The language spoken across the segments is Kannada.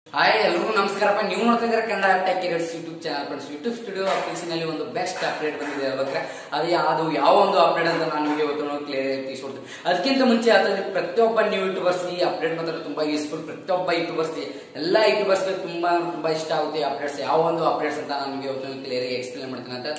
ಹಾಯ್ ಎಲ್ಲರಿಗೂ ನಮಸ್ಕಾರಪ್ಪ. ನೀವು ನೋಡ್ತಾ ಇದ್ರೆ ಕನ್ನಡ ಟೆಕ್ ಕಿರಟ್ಸ್ YouTube channel friends. YouTube studio application ಅಲ್ಲಿ ಒಂದು ಬೆಸ್ಟ್ ಅಪ್ಡೇಟ್ ಬಂದಿದೆ ಅಲ್ವಕ್ರೆ. ಅದು ಯಾವ ಒಂದು ಅಪ್ಡೇಟ್ ಅಂತ ನಾನು ನಿಮಗೆ ಇವತ್ತು ಕ್ಲಿಯರ್ ಆಗಿ ತಿಳಿಸ್ಕೊಡ್ತೀನಿ. ಅದಕ್ಕಿಂತ ಮುಂಚೆ ಅದರಲ್ಲಿ ಪ್ರತಿಯೊಬ್ಬ ನ್ಯೂ ಯೂಟ್ಯೂಬರ್ಸ್ ಈ ಅಪ್ಡೇಟ್ ಮಾತ್ರ ತುಂಬಾ ಯೂಸ್ಫುಲ್. ಪ್ರತಿಯೊಬ್ಬ ಯೂಟ್ಯೂಬರ್ಸ್ ಎಲ್ಲಾ ಯೂಟ್ಯೂಬರ್ಸ್ಗೆ ತುಂಬಾ ಇಷ್ಟ ಆಗುತ್ತೆ ಅಪ್ಡೇಟ್ಸ್. ಯಾವ ಒಂದು ಅಪ್ಡೇಟ್ಸ್ ಅಂತ ನಾನು ನಿಮಗೆ ಇವತ್ತು ಕ್ಲಿಯರ್ ಆಗಿ ಎಕ್ಸ್ಪ್ಲೇನ್ ಮಾಡ್ತೀನಿ ಅಂತ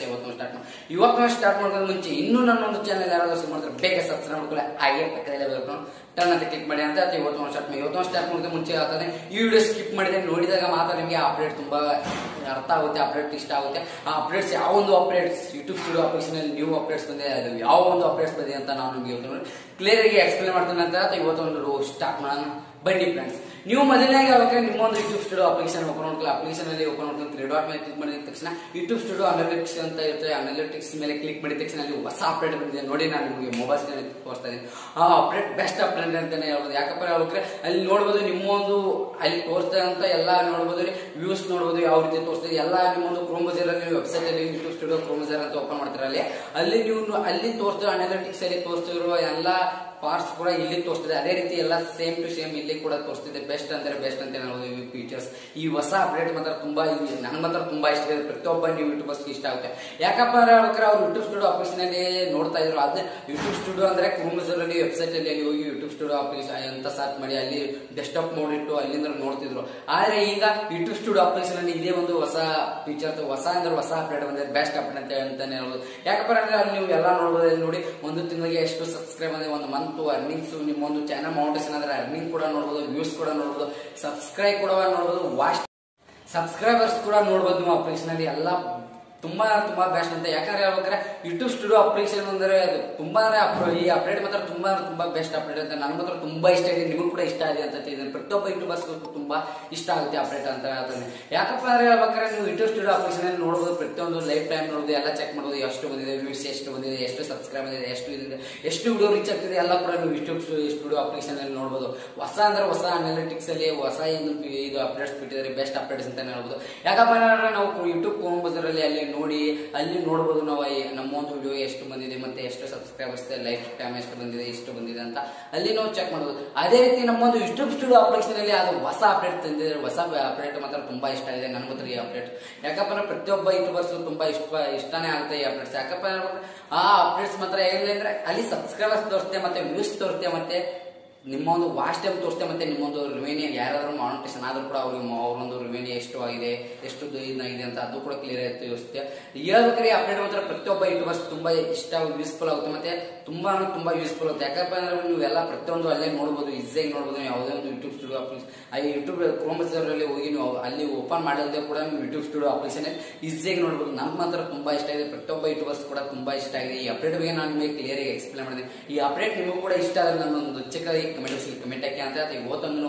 ಇವತ್ತು ಸ್ಟಾರ್ಟ್ ಮಾಡೋದ್ರ ಮುಂಚೆ ಇನ್ನೂ ನನ್ನ ಒಂದು ಚಾನಲ್ ಯಾರಾದ್ರೂ ಮಾಡಿದ್ರೆ ಬೇಗ ಸಬ್ಸ್ಕ್ರೈಬ್ ಮಾಡ್ಕೊಳ್ಳಿ. ಹಾಗೆ ಪಕ್ಕದಲ್ಲಿ ಟರ್ನ್ ಅಂತ ಕ್ಲಿಕ್ ಮಾಡಿ ಅಂತ ಇವತ್ತು ಸ್ಟಾರ್ಟ್ ಮಾಡೋದಕ್ಕೆ ಮುಂಚೆ ಆಗ್ತದೆ. ಈ ವಿಡಿಯೋ ಸ್ಕಿಪ್ ಮಾಡಿದ್ರೆ ನೋಡಿದಾಗ ಮಾತ್ರ ನಿಮಗೆ ಅಪ್ಡೇಟ್ ತುಂಬಾ ಅರ್ಥ ಆಗುತ್ತೆ, ಅಪ್ಡೇಟ್ ಇಷ್ಟ ಆಗುತ್ತೆ. ಆ ಅಪ್ಡೇಟ್ಸ್ ಯಾವ ಒಂದು ಅಪ್ಡೇಟ್ಸ್ ಯೂಟ್ಯೂಬ್ ಸ್ಟುಡಿಯೋ ಅಪ್ಲಿಕೇಶನ್ ಅಲ್ಲಿ ನ್ಯೂ ಅಪ್ಡೇಟ್ಸ್ ಬಂದಿದೆ, ಅದು ಯಾವ ಒಂದು ಅಪ್ಡೇಟ್ಸ್ ಬಂದಿದೆ ಅಂತ ನಾನು ನಿಮಗೆ ಕ್ಲಿಯರ್ ಆಗಿ ಎಕ್ಸ್ಪ್ಲೇನ್ ಮಾಡ್ತೀನಿ ಅಂತ ಇವತ್ತು ಸ್ಟಾರ್ಟ್ ಮಾಡೋಣ. ಬನ್ನಿ ಫ್ರೆಂಡ್ಸ್, ನೀವು ಮೊದಲನೇ ನಿಮ್ಮ ಒಂದು ಯೂಟ್ಯೂಬ್ ಸ್ಟುಡಿಯೋ ಅಪ್ಲಿಕೇಶನ್ ಓಪನ್ ಮಾಡ್ಕೊಳ್ಳಿ. ಅಪ್ಲಿಕೇಶನ್ ಅಲ್ಲಿ ಓಪನ್ ಮಾಡ್ಕೊಂಡು 3 ಡಾಟ್ ಮೇಲೆ ಕ್ಲಿಕ್ ಮಾಡಿದ ತಕ್ಷಣ ಯೂಟ್ಯೂಬ್ ಸ್ಟುಡಿಯೋ ಅನಾಲಿಟಿಕ್ಸ್ ಅಂತ ಇರುತ್ತೆ. ಅನಾಲಿಟಿಕ್ಸ್ ಮೇಲೆ ಕ್ಲಿಕ್ ಮಾಡಿದ ತಕ್ಷಣ ಅಲ್ಲಿ ಹೊಸ ಅಪ್ಡೇಟ್ ಬಂದಿದೆ ನೋಡಿ. ನಾನು ನಿಮಗೆ ಮೊಬೈಲ್ ಸ್ಕ್ರೀನ್ ತೋರಿಸ್ತಾ ಇದ್ದೀನಿ. ಆ ಅಪ್ಡೇಟ್ ಬೆಸ್ಟ್ ಅಪ್ಡೇಟ್ ಅಂತಾನೆ ಹೇಳ್ಬೋದು. ಯಾಕಪ್ಪ ಹೇಳ್ಬೇಕ್ರೆ ಅಲ್ಲಿ ನೋಡ್ಬೋದು ನಿಮ್ಮ ಒಂದು ಅಲ್ಲಿ ತೋರಿಸ್ತಾ ಅಂತ ಎಲ್ಲ ನೋಡ್ಬೋದು, ವ್ಯೂಸ್ ನೋಡ್ಬೋದು, ಯಾವ ರೀತಿ ತೋರಿಸ್ತದೆ ಎಲ್ಲ. ನಿಮ್ಮೊಂದು ಕ್ರೋಮ್ ಬ್ರೌಸರ್ ಅಲ್ಲಿ ವೆಬ್ಸೈಟ್ ಅಲ್ಲಿ ಯೂಟ್ಯೂಬ್ ಸ್ಟುಡಿಯೋ ಕ್ರೋಮ್ ಬ್ರೌಸರ್ ಅಂತ ಓಪನ್ ಮಾಡ್ತಾರೆ. ಅಲ್ಲಿ ನೀವು ಅಲ್ಲಿ ತೋರಿಸ್ತಿರೋ ಅನಾಲಿಟಿಕ್ಸ್ ಅಲ್ಲಿ ತೋರಿಸ್ತಿರೋ ಎಲ್ಲ ಪಾರ್ಟ್ಸ್ ಕೂಡ ಇಲ್ಲಿ ತೋರಿಸ್ತಿದೆ. ಅದೇ ರೀತಿ ಎಲ್ಲ ಸೇಮ್ ಟು ಸೇಮ್ ಇಲ್ಲಿ ಕೂಡ ತೋರಿಸ್ತಿದೆ. ಬೆಸ್ಟ್ ಅಂದ್ರೆ ಬೆಸ್ಟ್ ಅಂತ ಹೇಳ್ಬೋದು. ಈ ಫೀಚರ್ಸ್ ಈ ಹೊಸ ಅಪ್ಡೇಟ್ ಮಾತ್ರ ತುಂಬಾ ನನ್ಗೆ ಮಾತ್ರ ತುಂಬಾ ಇಷ್ಟ ಇದೆ. ಪ್ರತಿಯೊಬ್ಬ ನೀವು ಯೂಟ್ಯೂಬರ್ಸ್ ಇಷ್ಟ ಆಗುತ್ತೆ. ಯಾಕಪ್ಪ ಅಂದ್ರೆ ಅವ್ರು ಯೂಟ್ಯೂಬ್ ಸ್ಟುಡಿಯೋ ಅಪ್ಲಿಕೇಶನ್ ಅಲ್ಲಿ ನೋಡ್ತಾ ಇದ್ರು. ಅದೇ ಯೂಟ್ಯೂಬ್ ಸ್ಟುಡಿಯೋ ಅಂದ್ರೆ ಕ್ರೋಮ್ ಬ್ರೌಸರ್ ಅಲ್ಲಿ ವೆಬ್ಸೈಟ್ ಅಲ್ಲಿ ಹೋಗಿ ಯೂಟ್ಯೂಬ್ ಸ್ಟುಡಿಯೋ ಅಪ್ಲಿಕೇಶನ್ ಅಂತ ಸರ್ಚ್ ಮಾಡಿ ಅಲ್ಲಿ ಡೆಸ್ಕ್ಟಾಪ್ ಮೋಡ್ ಇಟ್ಟು ಅಲ್ಲಿಂದ ನೋಡ್ತಿದ್ರು. ಆದ್ರೆ ಈಗ ಯೂಟ್ಯೂಬ್ ಸ್ಟುಡಿಯೋ ಅಪ್ಲಿಕೇಶನ್ ಅಲ್ಲಿ ಇದೇ ಒಂದು ಹೊಸ ಫೀಚರ್, ಹೊಸ ಅಪ್ಡೇಟ್ ಬಂದಿದೆ, ಬೆಸ್ಟ್ ಅಪ್ಡೇಟ್ ಅಂತಾನೆ ಹೇಳ್ಬೋದು. ಯಾಕಪ್ಪ ಅಂದ್ರೆ ಅಲ್ಲಿ ನೀವು ಎಲ್ಲ ನೋಡ್ಬೋದು. ಅಲ್ಲಿ ನೋಡಿ ಒಂದು ತಿಂಗಳಿಗೆ ಎಷ್ಟು ಸಬ್ಸ್ಕ್ರೈಬ್ ಅಂದ್ರೆ ಒಂದು ಮಂತ್ ಅರ್ನಿಂಗ್ಸ್, ನಿಮ್ಮ ಒಂದು ಚಾನಲ್ ಮೌಂಟೇಶನ್ ಅಂದ್ರೆ ಅರ್ನಿಂಗ್ ಕೂಡ ನೋಡಬಹುದು, ವ್ಯೂಸ್ ಕೂಡ ನೋಡಬಹುದು, ಸಬ್ಸ್ಕ್ರೈಬ್ ಕೂಡ ನೋಡಬಹುದು, ವಾಚ್ ಸಬ್ಸ್ಕ್ರೈಬರ್ಸ್ ಕೂಡ ನೋಡಬಹುದು. ನಿಮ್ಮ ಅಪ್ಲಿಕೇಶನ್ ಅಲ್ಲಿ ಎಲ್ಲ ತುಂಬಾ ಬೆಸ್ಟ್ ಅಂತ. ಯಾಕಂದ್ರೆ ಹೇಳ್ಬೇಕಾದ್ರೆ ಯೂಟ್ಯೂಬ್ ಸ್ಟುಡಿಯೋ ಅಪ್ಲಿಕೇಶನ್ ಅಂದ್ರೆ ತುಂಬಾ ಈ ಅಪ್ಡೇಟ್ ಮಾತ್ರ ತುಂಬಾ ಬೆಸ್ಟ್ ಅಪ್ಡೇಟ್ ಅಂತ. ನನ್ ಮಾತ್ರ ತುಂಬಾ ಇಷ್ಟ ಇದೆ, ನಿಮಗೂ ಕೂಡ ಇಷ್ಟ ಇದೆ ಅಂತ ತಿಳಿದ್ರೆ ಪ್ರತಿಯೊಬ್ಬ ಯೂಟ್ಯೂಬರ್ಸ್ ತುಂಬಾ ಇಷ್ಟ ಆಗುತ್ತೆ ಅಪ್ಡೇಟ್ ಅಂತ ಹೇಳ್ತಾನೆ. ಯಾಕಪ್ಪ ಅಂದ್ರೆ ಹೇಳ್ಬೇಕಾದ್ರೆ ನೀವು ಯೂಟ್ಯೂಬ್ ಸ್ಟುಡಿಯೋ ಅಪ್ಲಿಕೇಶನ್ ಅಲ್ಲಿ ನೋಡಬಹುದು, ಪ್ರತಿಯೊಂದು ಲೈಫ್ ಟೈಮ್ ನೋಡಬಹುದು, ಎಲ್ಲ ಚೆಕ್ ಮಾಡಬಹುದು. ಎಷ್ಟು ಬಂದಿದೆ ವ್ಯೂಸ್, ಎಷ್ಟು ಬಂದಿದೆ, ಎಷ್ಟು ಸಬ್ಸ್ಕ್ರೈಬ್ ಬಂದಿದೆ, ಎಷ್ಟು ವಿಡಿಯೋ ರೀಚ್ ಆಗ್ತಿದೆ ಎಲ್ಲ ಕೂಡ ನೀವು ಯೂಟ್ಯೂಬ್ ಸ್ಟುಡಿಯೋ ಅಪ್ಲಿಕೇಶನ್ ಅಲ್ಲಿ ನೋಡಬಹುದು. ಹೊಸ ಅನಾಲಿಟಿಕ್ಸ್ ಅಲ್ಲಿ ಹೊಸ ಇದು ಅಪ್ಡೇಟ್ಸ್ ಬಿಟ್ಟಿದ್ದಾರೆ, ಬೆಸ್ಟ್ ಅಪ್ಡೇಟ್ಸ್ ಅಂತ ಹೇಳ್ಬೋದು. ಯಾಕಪ್ಪ ಅಂದ್ರೆ ನಾವು ಯೂಟ್ಯೂಬ್ ಕ್ರೋಮ್ ಬ್ರೌಸರ್ ಅಲ್ಲಿ ಅಲ್ಲಿ ನೋಡಬಹುದು ನಾವು ನಮ್ಮ ಒಂದು ವಿಡಿಯೋ ಎಷ್ಟು ಬಂದಿದೆ, ಮತ್ತೆ ಎಷ್ಟು ಸಬ್ಸ್ಕ್ರೈಬರ್ಸ್, ಲೈಫ್ ಟೈಮ್ ಎಷ್ಟು ಬಂದಿದೆ ಅಂತ ಅಲ್ಲಿ ನಾವು ಚೆಕ್ ಮಾಡಬಹುದು. ಅದೇ ರೀತಿ ನಮ್ಮ ಒಂದು ಯೂಟ್ಯೂಬ್ ಸ್ಟುಡಿಯೋ ಅಪ್ಲಿಕೇಶನ್ ಅಲ್ಲಿ ಅದು ಹೊಸ ಅಪ್ಡೇಟ್ ತಂದಿದೆ. ಹೊಸ ಅಪ್ಡೇಟ್ ಮಾತ್ರ ತುಂಬಾ ಇಷ್ಟ ಇದೆ ನನ್ ಮಾತ್ರ ಈ ಅಪ್ಡೇಟ್. ಯಾಕಪ್ಪ ಅಂದ್ರೆ ಪ್ರತಿಯೊಬ್ಬ ಯೂಟ್ಯೂಬರ್ಸ್ ತುಂಬಾ ಇಷ್ಟನೇ ಆಗುತ್ತೆ ಈ ಅಪ್ಡೇಟ್ಸ್. ಯಾಕಪ್ಪ ಆ ಅಪ್ಡೇಟ್ಸ್ ಮಾತ್ರ ಏನಿಲ್ಲ ಅಂದ್ರೆ ಅಲ್ಲಿ ಸಬ್ಸ್ಕ್ರೈಬರ್ಸ್ ತೋರಿಸುತ್ತೆ, ಮತ್ತೆ ವ್ಯೂಸ್ ತೋರಿಸುತ್ತೆ, ಮತ್ತೆ ನಿಮ್ಮ ಒಂದು ವಾಚ್ ಟೈಮ್ ತೋರಿಸುತ್ತೆ, ಮತ್ತೆ ನಿಮ್ಮೊಂದು ರಿವೆನ್ಯೂ ಯಾರಾದ್ರೂ ಮಾನಿಟೈಸೇಷನ್ ಆದ್ರೂ ಕೂಡ ಅವ್ರೊಂದು ರಿವೆನ್ಯೂ ಎಷ್ಟು ಆಗಿದೆ, ಎಷ್ಟು ಇದೆ ಅಂತ ಅದು ಕೂಡ ಕ್ಲಿಯರ್ ಆಗಿ ತೋರಿಸುತ್ತೆ. ಹೇಳ್ಬೇಕಾದ್ರೆ ಅಪ್ಡೇಟ್ ಮಾತ್ರ ಪ್ರತಿಯೊಬ್ಬ ಯೂಟ್ಯೂಬರ್ಸ್ ತುಂಬಾ ಇಷ್ಟ, ಯೂಸ್ಫುಲ್ ಆಗುತ್ತೆ, ಮತ್ತೆ ತುಂಬಾ ಯೂಸ್ಫುಲ್ ಆಗುತ್ತೆ. ಯಾಕಪ್ಪ ಅಂದ್ರೆ ನೀವೆಲ್ಲ ಪ್ರತಿಯೊಂದು ಅಲ್ಲೇ ನೋಡಬಹುದು, ಈಸಿಯಾಗಿ ನೋಡಬಹುದು. ಯಾವುದೇ ಒಂದು YouTube studio application YouTube Chrome browser ಅಲ್ಲಿ ಹೋಗಿ ನೀವು ಅಲ್ಲಿ ಓಪನ್ ಮಾಡಲ್ದೆ ಕೂಡ ನೀವು ಯೂಟ್ಯೂಬ್ ಸ್ಟುಡಿಯೋ ಅಪ್ಲಿಕೇಶನ್ ಈಸಿಯಾಗಿ ನೋಡಬಹುದು. ನಮ್ಗೆ ಮಾತ್ರ ತುಂಬಾ ಇಷ್ಟ ಇದೆ, ಪ್ರತಿಯೊಬ್ಬ ಯೂಟ್ಯೂಬರ್ಸ್ ಕೂಡ ತುಂಬಾ ಇಷ್ಟ ಆಗಿದೆ. ಈ ಅಪ್ಡೇಟ್ ಬಗ್ಗೆ ನಾನು ನಿಮಗೆ ಕ್ಲಿಯರ್ ಆಗಿ ಎಕ್ಸ್ಪ್ಲೇನ್ ಮಾಡಿದೆ. ಈ ಅಪ್ಡೇಟ್ ನಿಮಗೂ ಕೂಡ ಇಷ್ಟ ಆದ್ರೆ ನನ್ನೊಂದು ಚಿಕ್ಕ ಕಮೆಂಟ್ ಹಾಕಿ ಅಂತ ಇವತ್ತೊಂದು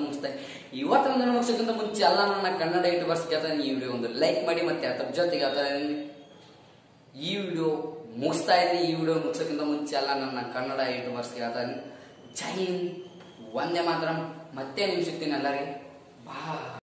ಮುಗಿಸೋಕ್ಕಿಂತ ಮುಂಚೆ ಎಲ್ಲ ನನ್ನ ಕನ್ನಡ ಯೂಟ್ಯೂಬರ್ಸ್ ಕೇಳ್ತಾನೆ ಈ ವಿಡಿಯೋ ಒಂದು ಲೈಕ್ ಮಾಡಿ, ಮತ್ತೆ ಅದ್ರ ಜೊತೆಗೆ ಈ ವಿಡಿಯೋ ಮುಗಿಸ್ತಾ ಇದ್ದೀನಿ. ಈ ವಿಡಿಯೋ ಮುಗಿಸೋಕ್ಕಿಂತ ಮುಂಚೆ ಎಲ್ಲ ನನ್ನ ಕನ್ನಡ ಯೂಟ್ಯೂಬರ್ಸ್ ಕೇಳ್ತಾನೆ ಜೈ ಹಿಂದ್, ವಂದೇ ಮಾತರಂ. ಮತ್ತೆ ನಿಮ್ ಸಿಗ್ತೀನಿ ಎಲ್ಲರಿಗೆ. ಬಾ.